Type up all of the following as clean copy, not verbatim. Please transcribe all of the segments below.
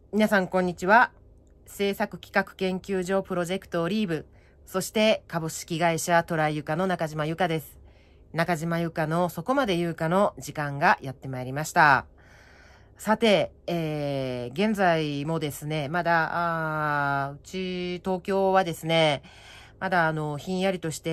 皆さんこんにちは。制作企画研究所プロジェクトオリーブ、そして株式会社トライユカの中島由香です。中島由香のそこまで言うかの時間がやってまいりました。さて、現在もですね、まだ、うち東京はですね、まだひんやりとして、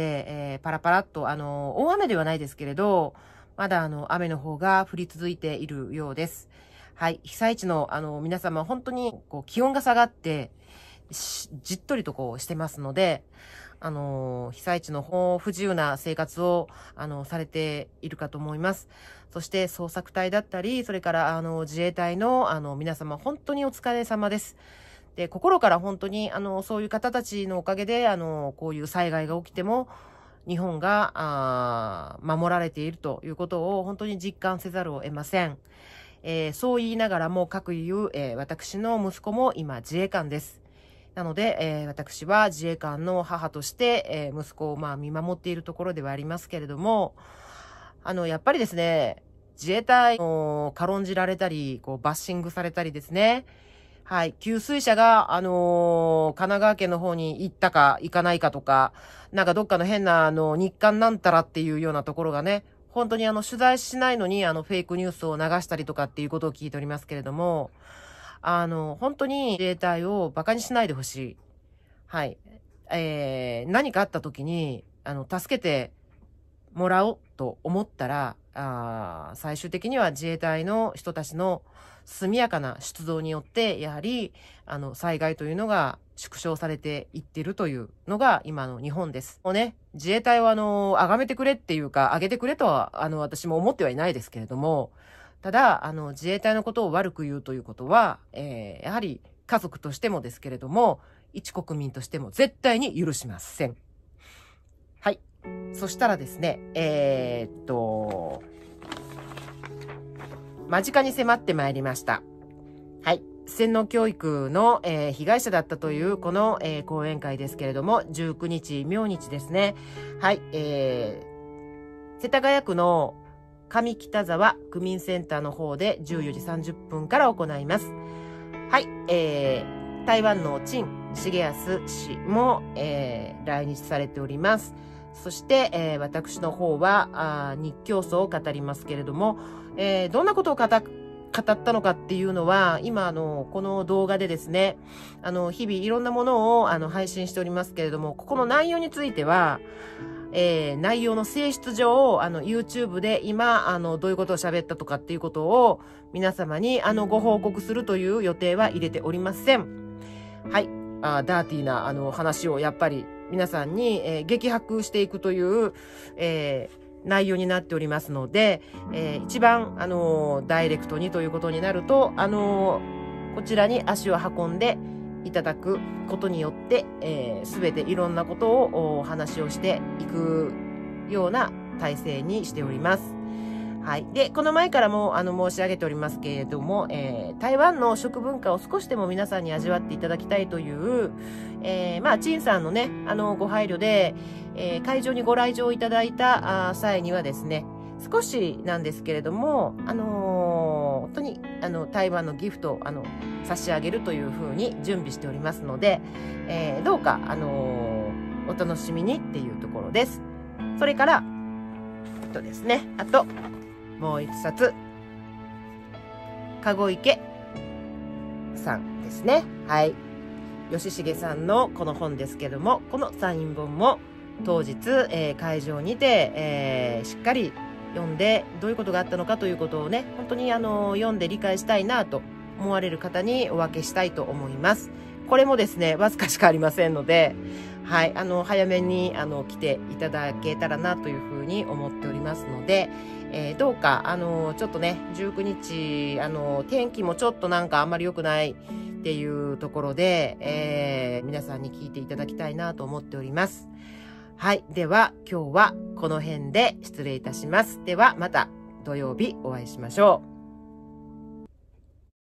パラパラっと大雨ではないですけれど、まだ雨の方が降り続いているようです。はい。被災地の皆様、本当に気温が下がって、じっとりとしてますので、被災地の不自由な生活を、されているかと思います。そして捜索隊だったり、それから自衛隊の皆様、本当にお疲れ様です。で、心から本当にそういう方たちのおかげで、こういう災害が起きても、日本が守られているということを本当に実感せざるを得ません。そう言いながらも各言う、私の息子も今自衛官です。なので、私は自衛官の母として、息子を見守っているところではありますけれども、やっぱりですね、自衛隊を軽んじられたり、バッシングされたりですね。はい。給水車が、神奈川県の方に行ったか行かないかとか、なんかどっかの変な、日韓なんたらっていうようなところがね、本当に取材しないのにフェイクニュースを流したりとかっていうことを聞いておりますけれども、本当に自衛隊をバカにしないでほしい。はい。何かあった時に、助けてもらおうと思ったら、最終的には自衛隊の人たちの速やかな出動によって、やはり、災害というのが縮小されていっているというのが今の日本です。もうね、自衛隊を崇めてくれっていうか、上げてくれとは、私も思ってはいないですけれども、ただ、自衛隊のことを悪く言うということは、やはり家族としてもですけれども、一国民としても絶対に許しません。はい。そしたらですね、間近に迫ってまいりました。はい。洗脳教育の、被害者だったというこの、講演会ですけれども、19日、明日ですね。はい。世田谷区の上北沢区民センターの方で14時30分から行います。はい。台湾の陳重康氏も、来日されております。そして、私の方は日教祖を語りますけれども、どんなことを語ったのかっていうのは、今この動画でですね、日々いろんなものを配信しておりますけれども、ここの内容については、内容の性質上、YouTube で今、どういうことを喋ったとかっていうことを皆様にご報告するという予定は入れておりません。はい。ダーティーな話をやっぱり皆さんに、激白していくという、内容になっておりますので、一番ダイレクトにということになるとこちらに足を運んでいただくことによって、全ていろんなことをお話をしていくような体制にしております。はい。で、この前からも申し上げておりますけれども、台湾の食文化を少しでも皆さんに味わっていただきたいという、陳さんのね、ご配慮で、会場にご来場いただいた際にはですね、少しなんですけれども、本当に台湾のギフトを差し上げるというふうに準備しておりますので、どうかお楽しみにっていうところです。それからですね、あともう一冊、籠池さんですね。はい。吉重さんのこの本ですけども、このサイン本も当日、会場にて、しっかり読んでどういうことがあったのかということをね、本当に読んで理解したいなと思われる方にお分けしたいと思います。これもですね、わずかしかありませんので、はい、早めに来ていただけたらなというふうに思っておりますので、どうかちょっとね、19日天気もちょっとなんかあんまり良くないっていうところで、皆さんに聞いていただきたいなと思っております。はい。では、今日はこの辺で失礼いたします。では、また土曜日お会いしましょう。